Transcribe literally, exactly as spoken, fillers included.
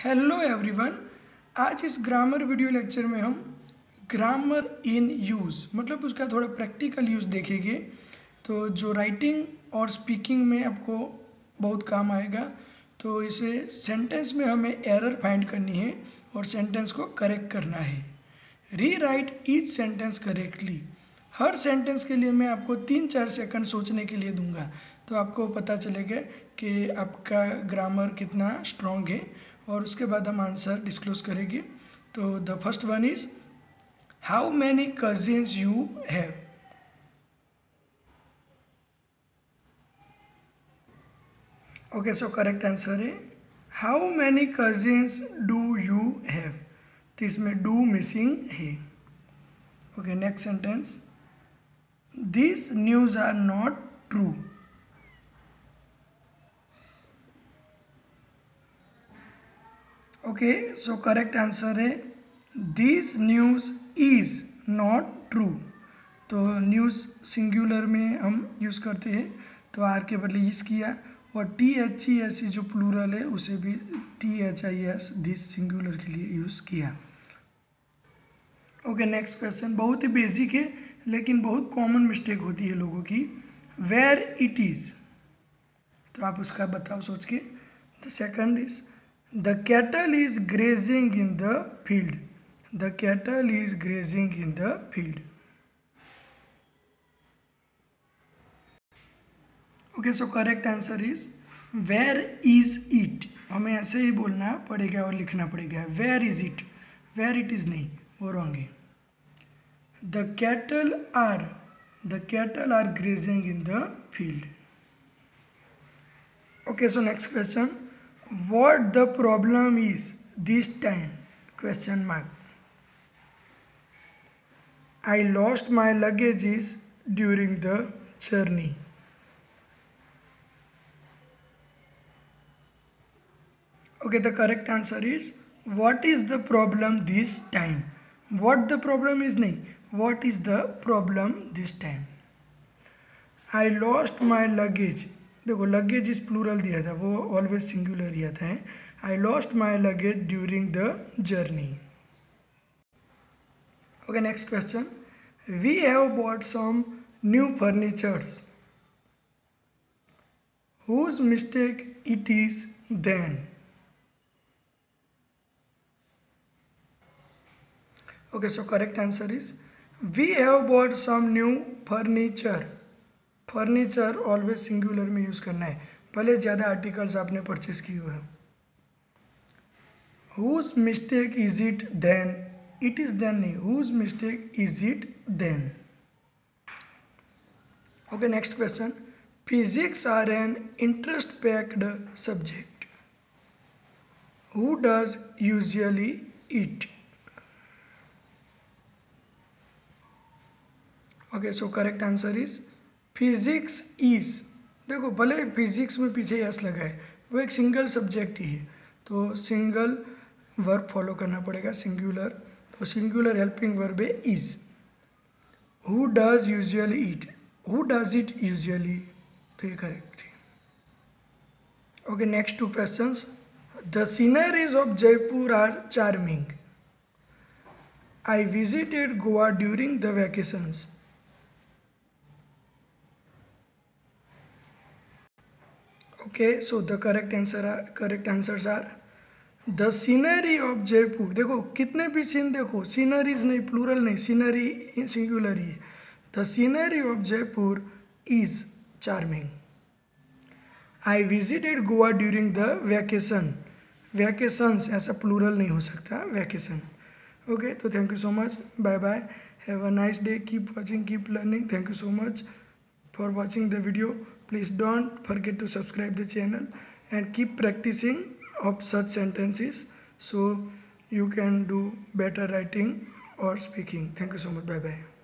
Hello everyone. आज इस grammar video lecture में हम ग्रामर इन यूज़ मतलब उसका थोड़ा प्रैक्टिकल यूज़ देखेंगे, तो जो राइटिंग और स्पीकिंग में आपको बहुत काम आएगा। तो इसे सेंटेंस में हमें एरर फाइंड करनी है और सेंटेंस को करेक्ट करना है। Rewrite each sentence correctly. हर सेंटेंस के लिए मैं आपको तीन चार सेकंड सोचने के लिए दूंगा, तो आपको पता चलेगा कि आपका ग्रामर कितना स्ट्रॉन्ग है, और उसके बाद हम आंसर डिस्क्लोज करेंगे। तो the first one is how many cousins you have. Okay, so correct answer है how many cousins do you have. तो इसमें डू मिसिंग है। Okay, next sentence, this news are not true. Okay, so correct answer है this news is not true. तो news singular में हम use करते हैं, तो आर के बदले इस किया, और टी एच ई एस जो प्लूरल है उसे भी T H I S this singular के लिए यूज़ किया। ओके, नेक्स्ट क्वेश्चन बहुत ही बेसिक है लेकिन बहुत कॉमन मिस्टेक होती है लोगों की। वेयर इट इज़, तो आप उसका बताओ सोच के। The second is the cattle is grazing in the field. The cattle is grazing in the field. Okay, so correct answer is where is it. हमें ऐसे ही बोलना पड़ेगा और लिखना पड़ेगा where is it. Where it is नहीं, वो रॉन्ग है। The cattle are the cattle are grazing in the field. Okay, so next question, what the problem is this time, question mark. I lost my luggages during the journey. Okay, the correct answer is what is the problem this time. What the problem is नहीं, what is the problem this time. I lost my luggage. देखो luggage इस plural दिया था, वो always singular ही आता है। I lost my luggage during the journey. Okay, next question, we have bought some new furnitures. Whose mistake it is then. Okay, so correct answer is we have bought some new furniture. Furniture always singular में use करना है, भले ज़्यादा articles आपने purchase किए हुए हैं। Whose mistake is it then, it is then नहीं, whose mistake is it then. Okay, next question, physics are an interest packed subject. Who does usually it. Okay, so correct answer is physics is. देखो भले physics में पीछे yes लगा है, वो एक single subject ही है, तो सिंगल वर्ब फॉलो करना पड़ेगा, सिंगुलर। तो सिंगुलर हेल्पिंग वर्ब है is. Who does usually it, who does it usually, तो ये करेक्ट है। Okay, next two questions, the sceneries of Jaipur are charming. I visited Goa during the vacations. Okay, so the correct answer correct answers are the scenery of Jaipur. देखो कितने भी scene, देखो sceneries नहीं, plural नहीं, scenery singular ही है। The scenery of Jaipur is charming. I visited Goa during the vacation. Vacations ऐसा plural नहीं हो सकता, वैकेशन। ओके, तो thank you so much, bye bye, have a nice day, keep watching, keep learning. Thank you so much for watching the video. Please don't forget to subscribe the channel and keep practicing of such sentences so you can do better writing or speaking. Thank you so much. Bye bye.